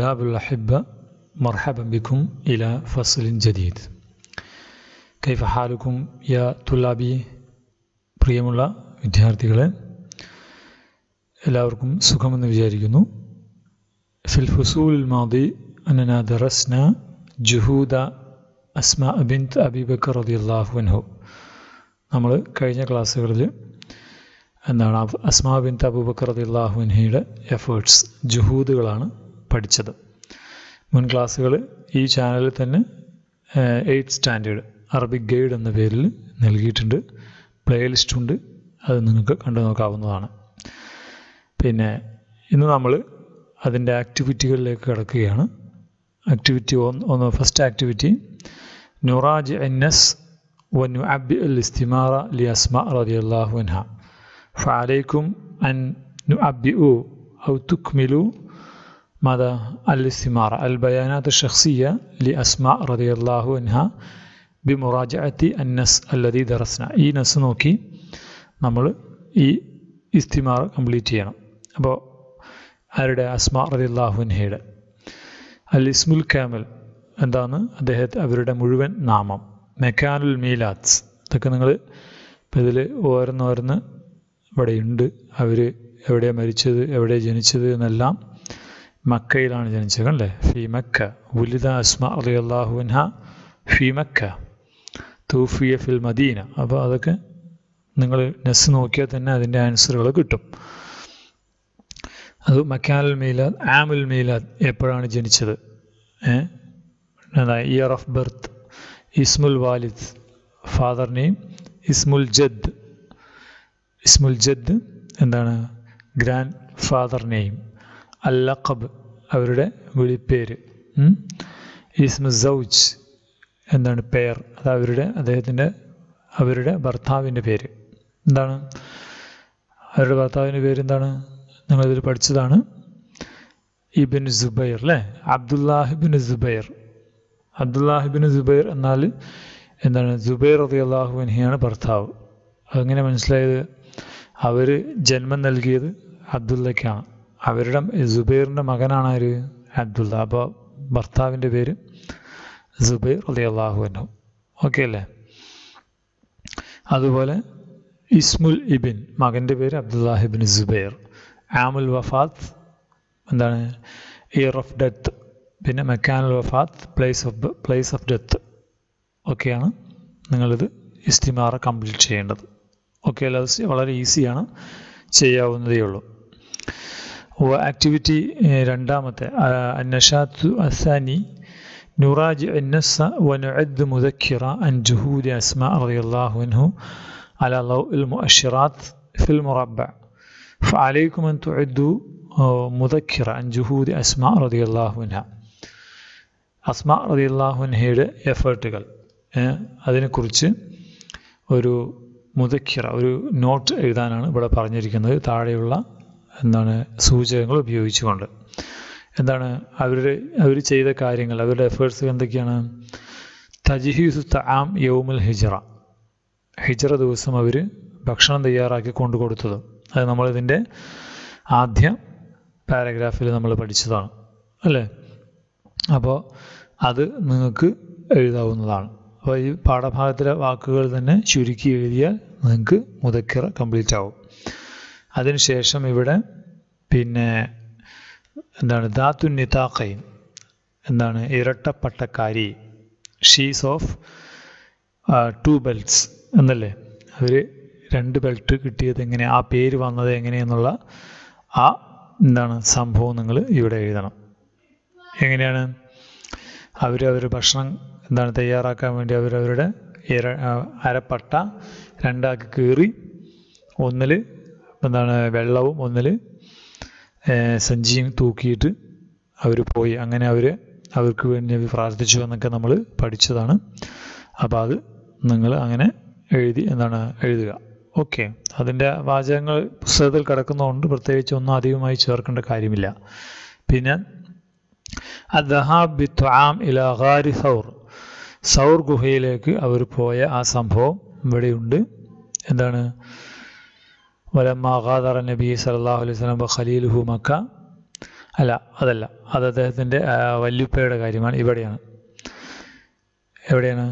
طلاب الأحبة مرحبا بكم إلى فصل جديد. كيف حالكم يا طلابي؟ പ്രിയമുള്ള വിദ്യാർത്ഥികളെ, എല്ലാവർക്കും സുഖമെന്ന് വിചാരിക്കുന്നു. ഫിൽ ഫുസൂൽ മാദി അന്നനാ ദറസ്ന ജുഹൂദ അസ്മാ ബിൻത് അബീ ബക്കർ റളിയല്ലാഹു അൻഹു. നമ്മൾ കഴിഞ്ഞ ക്ലാസ്സുകളിൽ അസ്മാ ബിൻത് അബൂബക്കർ റളിയല്ലാഹു അൻഹയുടെ എഫേർട്സ്, ജുഹൂദുകളാണ് പഠിച്ചത്. മുൻ ക്ലാസ്സുകൾ ഈ ചാനലിൽ തന്നെ 8th സ്റ്റാൻഡേർഡ് അറബിക് ഗൈഡ് എന്ന പേരിൽ നൽകിയിട്ടുണ്ട്. പ്ലേലിസ്റ്റ് ഉണ്ട്, അത് നിങ്ങൾക്ക് കണ്ടു നോക്കാവുന്നതാണ്. പിന്നെ ഇന്ന് നമ്മൾ അതിൻ്റെ ആക്ടിവിറ്റികളിലേക്ക് കിടക്കുകയാണ്. ആക്ടിവിറ്റി ഒന്ന്, ഫസ്റ്റ് ആക്ടിവിറ്റി നുറാജി അന്നസ് വനുഅബ്ബി അൽ ഇസ്തിമാറ ലി അസ്മാ റളിയല്ലാഹു അൻഹ. ഫഅലൈക്കും അൻ നുഅബ്ബിഉ ഔ തുക്മിലു ماذا الاستمارة البيانات الشخصية لأسماء رضي الله عنها بمراجعة النص الذي درسنا. ഈ നസ് നോക്കി നമ്മൾ ഈ ഇസ്തിമാറ കംപ്ലീറ്റ് ചെയ്യണം. അപ്പോൾ ആരുടെ? അസ്മാ റളിയല്ലാഹു അൻഹയുടെ. അൽ ഇസ്മുൽ കാമിൽ എന്താണ്? അവരുടെ മുഴുവൻ നാമം. മെക്കാനുൽ മീലാത്ത്, ഇതൊക്കെ നിങ്ങൾ ഇപ്പോൾ ഇതിൽ ഓരോന്നോരോന്ന് ഇവിടെയുണ്ട്. അവർ എവിടെയാണ് മരിച്ചത്, എവിടെ ജനിച്ചത് എന്നെല്ലാം. മക്കയിലാണ് ജനിച്ചത് അല്ലേ? ഫി മക്ക വുലിദ അസ്മാ റളിയല്ലാഹു അൻഹ ഫി മക്ക തൂഫിയ ഫിൽ മദീന. അപ്പോൾ അതൊക്കെ നിങ്ങൾ നസ് നോക്കിയാൽ തന്നെ അതിൻ്റെ ആൻസറുകൾ കിട്ടും. അത് മക്കാനുൽ മീലാദ്, ആമുൽ മീലാദ്, എപ്പോഴാണ് ജനിച്ചത്, ഇയർ ഓഫ് ബർത്ത്, ഇസ്മുൽ വാലിദ്, ഫാദർ നെയിം, ഇസ്മുൽ ജദ്. ഇസ്മുൽ ജദ് എന്താണ്? Grand father name. അല്ലഖബ്, അവരുടെ വിളിപ്പേര്. ഇസ്മു സൗജ് എന്താണ്? പേർ, അത് അവരുടെ ഭർത്താവിൻ്റെ പേര്. എന്താണ് അവരുടെ ഭർത്താവിൻ്റെ പേര്? എന്താണ്? നിങ്ങളിതിൽ പഠിച്ചതാണ്. ഇബ്ൻ സുബൈർ അല്ലേ? അബ്ദുല്ലാഹിബിൻ സുബൈർ. അബ്ദുല്ലാഹിബിൻ സുബൈർ എന്നാൽ എന്താണ്? സുബൈർ റളിയല്ലാഹു അൻഹയാണ് ഭർത്താവ്. അതെങ്ങനെ മനസ്സിലായത്? അവർ ജന്മം നൽകിയത് അബ്ദുള്ളയ്ക്കാണ്. അവരുടെ സുബൈറിൻ്റെ മകനാണ് ആര്? അബ്ദുള്ള. അപ്പോൾ ഭർത്താവിൻ്റെ പേര് സുബൈർ റളിയല്ലാഹു അൻഹു. ഓക്കെ അല്ലേ? അതുപോലെ ഇസ്മുൽ ഇബിൻ, മകൻ്റെ പേര് അബ്ദുല്ലാഹിബിൻ സുബൈർ. ആമുൽ വഫാത്ത് എന്താണ്? Year of death. പിന്നെ മെക്കാനുൽ വഫാത്ത്, പ്ലേസ് ഓഫ് ഡെത്ത്. ഒക്കെയാണ് നിങ്ങളിത് ഇസ്തിമാറ കംപ്ലീറ്റ് ചെയ്യേണ്ടത്. ഓക്കെ അല്ലേ? അത് വളരെ ഈസിയാണ്, ചെയ്യാവുന്നതേ ഉള്ളൂ. ആക്ടിവിറ്റി രണ്ടാമത്തെ അന്നഷാത്തു അസാനി നുറാജി അന്നസ വനുഅദ് മുദക്കിറ അൻ ജുഹൂദി അസ്മാ റളിയല്ലാഹു അൻഹു അലാ ലൗഇൽ മുഅശ്ശിറാത്ത് ഫിൽ മുറബ്ബഅ. ഫഅലൈക്കും അൻ തുഅദ്ദു മുദക്കിറ അൻ ജുഹൂദി അസ്മാ റളിയല്ലാഹു അൻഹ. അസ്മാ റളിയല്ലാഹു അൻഹയുടെ എഫേർട്ടുകൾ, അതിനെക്കുറിച്ച് ഒരു മുദക്കിറ, ഒരു നോട്ട് എഴുതാനാണ് ഇവിടെ പറഞ്ഞിരിക്കുന്നത്. താഴെയുള്ള സൂചകങ്ങൾ ഉപയോഗിച്ചുകൊണ്ട്. എന്താണ് അവർ ചെയ്ത കാര്യങ്ങൾ, അവരുടെ എഫേർട്സ് എന്തൊക്കെയാണ്? തജ്ഹീസു തആം യൗമുൽ ഹിജ്റ. ഹിജ്റ ദിവസം അവർ ഭക്ഷണം തയ്യാറാക്കി കൊണ്ടു കൊടുത്തത്. അത് നമ്മളിതിൻ്റെ ആദ്യ പാരഗ്രാഫിൽ നമ്മൾ പഠിച്ചതാണ് അല്ലേ? അപ്പോൾ അത് നിങ്ങൾക്ക് എഴുതാവുന്നതാണ്. അപ്പോൾ ഈ പാഠഭാഗത്തിലെ വാക്കുകൾ തന്നെ ചുരുക്കി എഴുതിയാൽ നിങ്ങൾക്ക് മുദക്കിറ കംപ്ലീറ്റ് ആവും. അതിനുശേഷം ഇവിടെ പിന്നെ എന്താണ്? ദാത്തു നിതാഖൈൻ എന്താണ്? ഇരട്ടപ്പട്ടക്കാരി. ഷീസ് ഓഫ് 2 belts എന്നല്ലേ? അവർ 2 ബെൽറ്റ് കിട്ടിയത് എങ്ങനെ, ആ പേര് വന്നത് എങ്ങനെയെന്നുള്ള ആ സംഭവം നിങ്ങൾ ഇവിടെ എഴുതണം. എങ്ങനെയാണ് അവരവരുടെ ഭക്ഷണം തയ്യാറാക്കാൻ വേണ്ടി അവരവരുടെ അരപ്പട്ട 2ആക്കി കീറി, ഒന്നിൽ വെള്ളവും ഒന്നിൽ സഞ്ചിയും തൂക്കിയിട്ട് അവർ പോയി. അങ്ങനെ അവർക്ക് വേണ്ടി പ്രാർത്ഥിച്ചു എന്നൊക്കെ നമ്മൾ പഠിച്ചതാണ്. അപ്പോൾ അത് നിങ്ങൾ അങ്ങനെ എഴുതുക. ഓക്കെ, അതിൻ്റെ വാചകങ്ങൾ പുസ്തകത്തിൽ കിടക്കുന്നതുകൊണ്ട് പ്രത്യേകിച്ച് ഒന്നും അധികമായി ചേർക്കേണ്ട കാര്യമില്ല. പിന്നെ അദ്ദഹാബ് ബിത്ത്ആം ഇലാ ഗാരി സൗർ, സൗർ ഗുഹയിലേക്ക് അവർ പോയ ആ സംഭവം ഇവിടെയുണ്ട്. എന്താണ്? വലമ്മ ഗാദറ നബി സല്ലല്ലാഹു അലൈഹി വസല്ലം വഖലീലുഹു മക്ക, അല്ല, അതല്ല, അത് അദ്ദേഹത്തിൻ്റെ വല്യുപ്പയുടെ കാര്യമാണ്. എവിടെയാണ്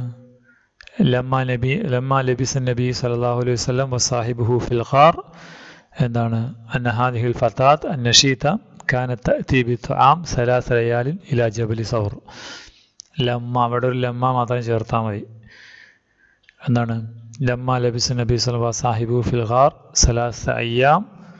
ലമ്മ ലബിസൻ നബി സല്ലല്ലാഹു അലൈഹി വസല്ലം വസാഹിബുഹു ഫിൽ ഖാർ എന്താണ് അന്ന ഹാദിഹിൽ ഫതാത്ത് അന്നഷീത കാനത്ത് തഅതി ബിത്ആം സലാസ ലയാലിൻ ഇലാ ജബലി സൗർ. ലമ്മ, അവിടെ ഒരു ലമ്മ മാത്രം ചേർത്താൽ മതി. എന്താണ് ലമ്മ ലബിസൻ നബി സല്ലല്ലാഹു വസാഹിബുഹു ഫിൽ ഖാർ സലാസ അയ്യാം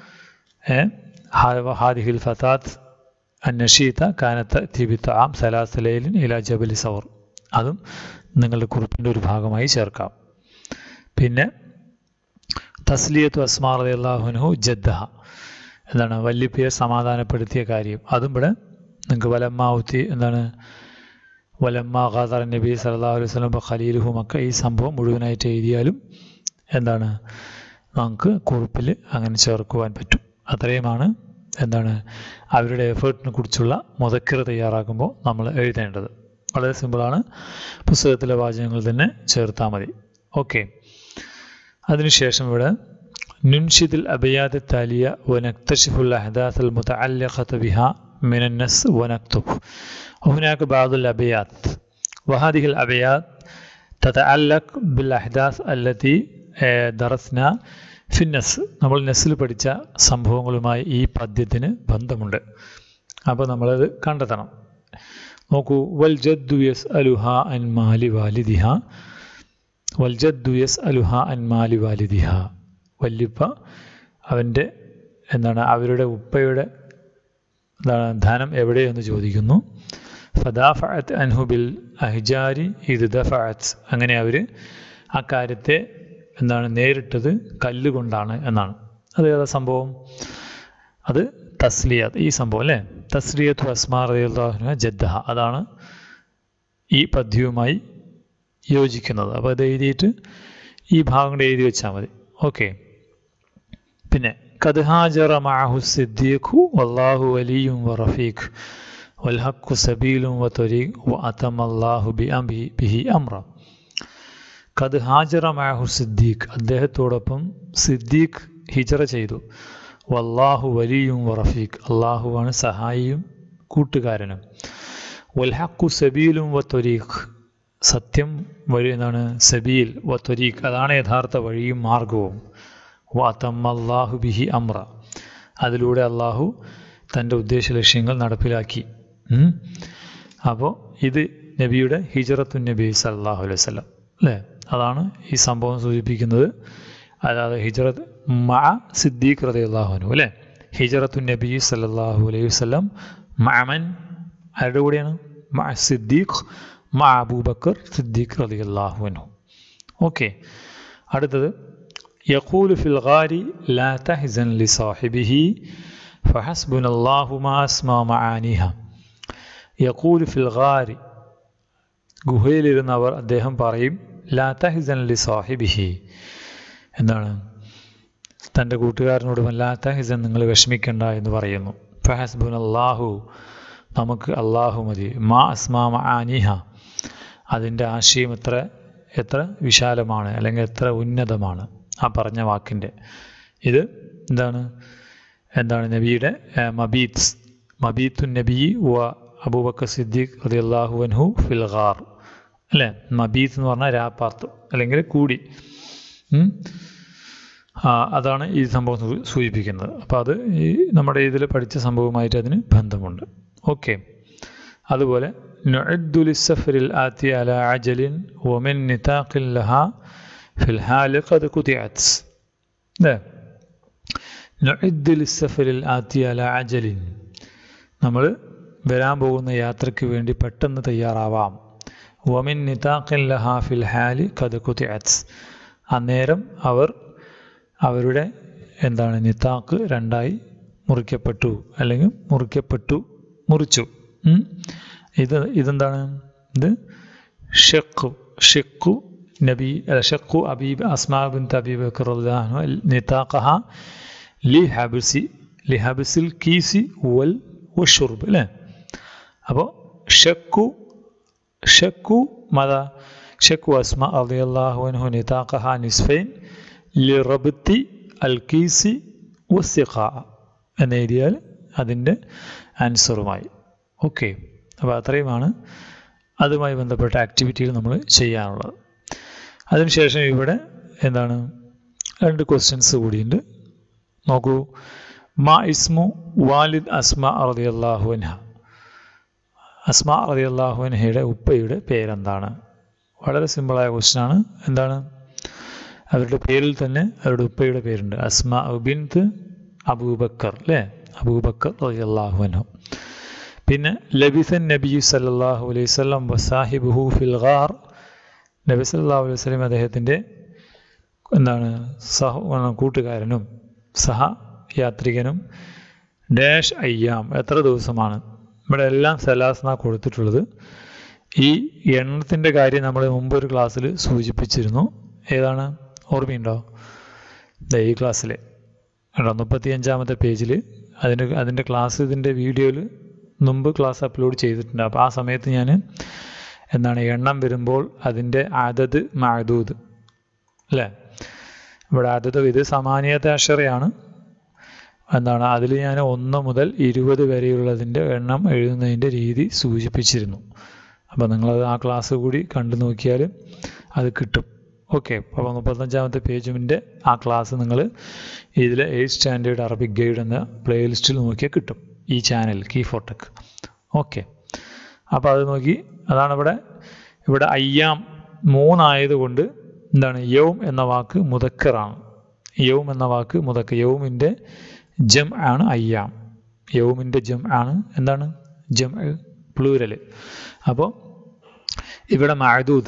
ഹാദിഹിൽ ഫതാത്ത് അന്നഷീത കാനത്ത് തഅതി ബിത്ആം സലാസ ലയാലിൻ ഇലാ ജബലി സൗർ. അതും നിങ്ങളുടെ കുറിപ്പിൻ്റെ ഒരു ഭാഗമായി ചേർക്കാം. പിന്നെ തസ്ലിയത്തു അസ്മാ റളിയല്ലാഹു അൻഹു ജദ്ദഹ എന്താണ് വല്യപ്പയെ സമാധാനപ്പെടുത്തിയ കാര്യം. അതും ഇവിടെ നിങ്ങൾക്ക് വലമ്മ ഖാദറ നബി സല്ലല്ലാഹു അലൈഹി വസല്ലം ഖലീലുഹു മക്ക, ഈ സംഭവം മുഴുവനായിട്ട് എഴുതിയാലും എന്താണ് നമുക്ക് കുറിപ്പിൽ അങ്ങനെ ചേർക്കുവാൻ പറ്റും. അത്രയുമാണ് അവരുടെ എഫേർട്ടിനെ കുറിച്ചുള്ള മുദക്കിർ തയ്യാറാക്കുമ്പോൾ നമ്മൾ എഴുതേണ്ടത്. വളരെ സിമ്പിളാണ്. പുസ്തകത്തിലെ വാചകങ്ങൾ തന്നെ ചേർത്താൽ മതി. ഓക്കെ. അതിനുശേഷം ഇവിടെ നുൻഷിദിൽ അബയാദ് താലിയ വനക്തശിഫുൽ അഹദാസ് അൽ മുതഅല്ലിഖത ബിഹാ മിനൻ നസ് വനക്തുബ് وهناك بعض الأبيات وهذه الأبيات تتعلق بالأحداث التي درسنا في النس. നമ്മൾ നസിൽ പഠിച്ച സംഭവങ്ങളുമായി ഈ പദ്യത്തിന് ബന്ധമുണ്ട്. അപ്പോൾ നമ്മളത് കണ്ടെത്തണം. നോക്കൂ, വൽ ജദ്ദു യസ്അലുഹാ അൻ മാലി വാലിദിഹ, വൽ ജദ്ദു യസ്അലുഹാ അൻ മാലി വാലിദിഹ. വല്യുപ്പ അവൻ്റെ അവരുടെ ഉപ്പയുടെ ധനം എവിടെയെന്ന് ചോദിക്കുന്നു. ഫദാഫഅത് അൻഹു ബിൽ അഹ്ജാരി ഇത് ദഫഅത്. അങ്ങനെ അവർ ആ കാര്യത്തെ നേരിട്ടത് കല്ലുകൊണ്ടാണ് എന്നാണ്. അത് ഏതാ സംഭവം? അത് തസ്ലിയത്ത്, ഈ സംഭവം അല്ലേ, തസ്ലിയത്തു അസ്മാ റളിയല്ലാഹു അൻഹ ജദ്ദഹ. അതാണ് ഈ പദ്യവുമായി യോജിക്കുന്നത്. അപ്പോൾ അത് എഴുതിയിട്ട് ഈ ഭാഗം എഴുതി വെച്ചാൽ മതി. ഓക്കെ. പിന്നെ ഖദ് ഹാജറ മഅഹു സിദ്ദീഖു വല്ലാഹു വലിയ്യുൻ വറഫീഖ് വൽഹഖു സബീലുൻ വതരീഖ് വഅതമല്ലാഹു ബിഹി അംറ. ഖദ് ഹാജറ മഅഹു സിദ്ദീഖ്, അദ്ദേഹത്തോടൊപ്പം സിദ്ദീഖ് ഹിജറ ചെയ്തു. വല്ലാഹു വലിയ്യുൻ വറഫീഖ്, അള്ളാഹുവാണ് സഹായിയും കൂട്ടുകാരനും. വൽഹഖു സബീലുൻ വതരീഖ്, സത്യം വഴി സബീൽ, വതരീഖ് അതാണ് യഥാർത്ഥ വഴിയും മാർഗവും. വഅതമല്ലാഹു ബിഹി അംറ, അതിലൂടെ അള്ളാഹു തൻ്റെ ഉദ്ദേശ ലക്ഷ്യങ്ങൾ നടപ്പിലാക്കി. അപ്പോൾ ഇത് നബിയുടെ ഹിജറത്തുൻ നബി സല്ലല്ലാഹു അലൈഹി വസല്ലം അല്ലേ, അതാണ് ഈ സംഭവം സൂചിപ്പിക്കുന്നത്. അതായത് ഹിജറത്ത് മഅ സിദ്ദീഖ് റളിയല്ലാഹു അൻഹു അല്ലേ, ഹിജറത്തുൻ നബി സല്ലല്ലാഹു അലൈഹി വസല്ലം മഅമൻ, ആരുടെ കൂടെയാണ്? മഅ സിദ്ദീഖ്, മഅ അബൂബക്കർ സിദ്ദീഖ് റളിയല്ലാഹു അൻഹു. ഓക്കെ. അടുത്തത് യഖൂലു ഫിൽ ഗാരി ലാ തഹ്സൻ ലിസാഹിബിഹി ഫഹസ്ബുനല്ലാഹു മാ അസ്മാ മആനിഹ. യഖൂലു ഫിൽ ഗാരി, ഗുഹയിലിരുന്നവർ അദ്ദേഹം പറയും, ലാ തഹ്സൻ ലിസാഹിബിഹി, തൻ്റെ കൂട്ടുകാരനോടും ലാ തഹ്സൻ, നിങ്ങൾ വിഷമിക്കണ്ട എന്ന് പറയുന്നു. ഫഹസ്ബുനല്ലാഹു, നമുക്ക് അള്ളാഹു മതി. മാ അസ്മാ മആനിഹ, അതിൻ്റെ ആശയം എത്ര വിശാലമാണ്, അല്ലെങ്കിൽ എത്ര ഉന്നതമാണ് ആ പറഞ്ഞ വാക്കിൻ്റെ. ഇത് എന്താണ് നബിയുടെ മബീത്തുൻ നബി വ അബൂബക്കർ സിദ്ദീഖ് റളിയല്ലാഹു അൻഹു ഫിൽ ഗാർ അല്ലേ. മബീത്ത് എന്ന് പറഞ്ഞാൽ രാപ്പാർത്ത് അല്ലെങ്കിൽ കൂടി. അതാണ് ഈ സംഭവം സൂചിപ്പിക്കുന്നത്. അപ്പോൾ അത് ഈ നമ്മുടെ ഇതിൽ പഠിച്ച സംഭവമായിട്ട് അതിന് ബന്ധമുണ്ട്. ഓക്കെ. അതുപോലെ നുഅദ്ദു ലിസ്സഫരിൽ ആതി അലാ അജലിൻ വമിൻ നിതാഖിൻ ലഹാ ഫിൽ ഹാലി ഖദ് ഖുതിഅത്. നുഅദ്ദു ലിസ്സഫരിൽ ആതി അലാ അജലിൻ, നമ്മൾ വരാൻ പോകുന്ന യാത്രയ്ക്ക് വേണ്ടി പെട്ടെന്ന് തയ്യാറാവാം. വമിൻ നിതാഖിൻ ലഹാ ഫിൽ ഹാലി ഖദ് ഖുതിഅത്, അന്നേരം അവരുടെ നിതാഖ് രണ്ടായി മുറിക്കപ്പെട്ടു, അല്ലെങ്കിൽ മുറിച്ചു. ഇതെന്താണ്? ഇത് ഷഖു അസ്മാ ബിൻത് അബീ ബക്കർ റളിയല്ലാഹു അൻഹ നിതാഖഹ ലിഹബ്സിൽ കീസി വശുർബ് അല്ലേ. അപ്പോൾ ഷഖു അസ്മാ റളിയല്ലാഹു അൻഹു നിതാഖഹ നിസ്ഫൈൻ ലിറബ്തി അൽ കീസി വസ്സിഖാ എന്നെഴുതിയാൽ അതിൻ്റെ ആൻസറുമായി. ഓക്കെ, അപ്പോൾ അത്രയുമാണ് അതുമായി ബന്ധപ്പെട്ട ആക്ടിവിറ്റികൾ നമ്മൾ ചെയ്യാനുള്ളത്. അതിനുശേഷം ഇവിടെ എന്താണ് 2 ക്വസ്റ്റ്യൻസ് കൂടിയുണ്ട്. നോക്കൂ, മാ ഇസ്മു വാലിദ് അസ്മാ റളിയല്ലാഹു അൻഹ. അസ്മാ റളിയല്ലാഹു അൻഹയുടെ ഉപ്പയുടെ പേരെന്താണ്? വളരെ സിമ്പിളായ ക്വസ്റ്റ്യനാണ്. എന്താണ്? അവരുടെ പേരിൽ തന്നെ അവരുടെ ഉപ്പയുടെ പേരുണ്ട്. അസ്മാ ബിൻത് അബൂബക്കർ, അല്ലേ? അബൂബക്കർ റളിയല്ലാഹു അൻഹു. പിന്നെ ലബിസൻ നബി സല്ലല്ലാഹു അലൈഹി വസല്ലം വസാഹിബുഹു ഫിൽ ഗാർ. നബി സല്ലല്ലാഹു അലൈഹി വസല്ലം അദ്ദേഹത്തിൻ്റെ എന്താണ് കൂട്ടുകാരനും സഹയാത്രികനും ഡാഷ് അയ്യാം, എത്ര ദിവസമാണ്? ഇവിടെ എല്ലാം സലാസ്ന കൊടുത്തിട്ടുള്ളത്. ഈ എണ്ണത്തിൻ്റെ കാര്യം നമ്മൾ മുമ്പൊരു ക്ലാസ്സിൽ സൂചിപ്പിച്ചിരുന്നു. ഏതാണ്? ഓർമ്മയുണ്ടോ? ഈ ക്ലാസ്സിൽ 35-ാമത്തെ പേജിൽ അതിൻ്റെ ക്ലാസ്, ഇതിൻ്റെ വീഡിയോയിൽ മുമ്പ് ക്ലാസ് അപ്ലോഡ് ചെയ്തിട്ടുണ്ട്. അപ്പോൾ ആ സമയത്ത് ഞാൻ എന്താണ് എണ്ണം വരുമ്പോൾ അതിൻ്റെ അദദ് മഅദൂദ്, അല്ലേ? ഇവിടെ അദദ് ഇത് സമാനിയത്തെ അഷറയാണ്. എന്താണ് അതിൽ ഞാൻ 1 മുതൽ 20 വരെയുള്ളതിൻ്റെ എണ്ണം എഴുതുന്നതിൻ്റെ രീതി സൂചിപ്പിച്ചിരുന്നു. അപ്പോൾ നിങ്ങളത് ആ ക്ലാസ് കൂടി കണ്ടു നോക്കിയാൽ അത് കിട്ടും. ഓക്കെ, അപ്പോൾ 35-ാമത്തെ പേജിൻ്റെ ആ ക്ലാസ് നിങ്ങൾ ഇതിൽ 8th സ്റ്റാൻഡേർഡ് അറബിക് ഗൈഡ് എന്ന പ്ലേലിസ്റ്റിൽ നോക്കിയാൽ കിട്ടും, ഈ ചാനൽ കീ4ടെക്. ഓക്കെ, അപ്പോൾ അത് നോക്കി. അതാണ് ഇവിടെ അയ്യാം 3 ആയതുകൊണ്ട് എന്താണ് യൗം എന്ന വാക്ക് മുദക്കറാണ്. യൗം എന്ന വാക്ക് മുദക്കർ. യൗമിൻ്റെ ജം ആണ് അയ്യാം. യൗമിൻ്റെ ജം ആണ് എന്താണ്? ജം പ്ലൂരൽ. അപ്പോൾ ഇവിടെ മഅദൂദ്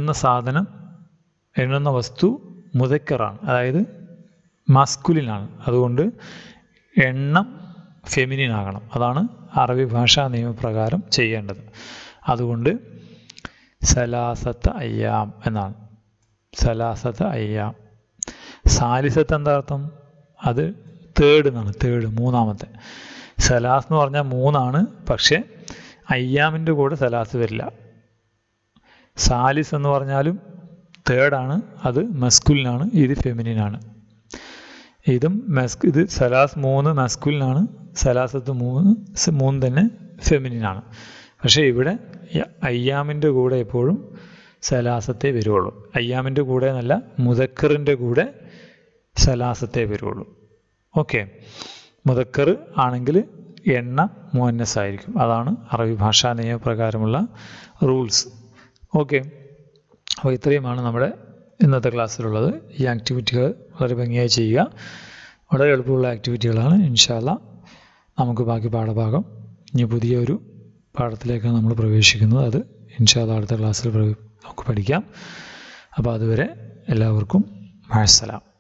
എണ്ണുന്ന വസ്തു മുദക്കറാണ്, അതായത് മാസ്കുലിനാണ്. അതുകൊണ്ട് എണ്ണം ഫെമിനിൻ ആകണം. അതാണ് അറബി ഭാഷാ നിയമപ്രകാരം ചെയ്യേണ്ടത്. അതുകൊണ്ട് സലാസത്ത് അയ്യാം എന്നാണ്. സലാസത്ത് അയ്യാം. സാലിസത്ത് എന്താ അർത്ഥം? അത് തേർഡ് എന്നാണ്. തേർഡ്, 3ാമത്തെ. സലാസ് എന്ന് പറഞ്ഞാൽ 3ആണ്, പക്ഷേ അയ്യാമിൻ്റെ കൂടെ സലാസ് വരില്ല. സാലിസ് എന്ന് പറഞ്ഞാലും തേർഡാണ്, അത് മസ്കുലിനാണ്, ഇത് ഫെമിനിനാണ്. ഇത് സലാസ് 3 മസ്കുലിനാണ്, സലാസത്ത് 3 തന്നെ ഫെമിനിനാണ്. പക്ഷേ ഇവിടെ അയ്യാമിൻ്റെ കൂടെ എപ്പോഴും സലാസത്തെ വരുള്ളൂ. അയ്യാമിൻ്റെ കൂടെ എന്നല്ല, മുദക്കറിൻ്റെ കൂടെ സലാസത്തെ വരുള്ളൂ. ഓക്കെ, മുദക്കർ ആണെങ്കിൽ എണ്ണ മുഅന്നസ് ആയിരിക്കും. അതാണ് അറബി ഭാഷാ നിയമപ്രകാരമുള്ള റൂൾസ്. ഓക്കെ, അപ്പോൾ ഇത്രയുമാണ് നമ്മുടെ ഇന്നത്തെ ക്ലാസ്സിലുള്ളത്. ഈ ആക്ടിവിറ്റികൾ വളരെ ഭംഗിയായി ചെയ്യുക. വളരെ എളുപ്പമുള്ള ആക്ടിവിറ്റികളാണ്. ഇൻഷാ അല്ലാഹ് നമുക്ക് ബാക്കി പാഠഭാഗം ഇനി പുതിയൊരു പാഠത്തിലേക്കാണ് നമ്മൾ പ്രവേശിക്കുന്നത്. അത് ഇൻഷാ അല്ലാഹ് അടുത്ത ക്ലാസ്സിൽ നമുക്ക് പഠിക്കാം. അപ്പോൾ അതുവരെ എല്ലാവർക്കും മഅസ്സലാം.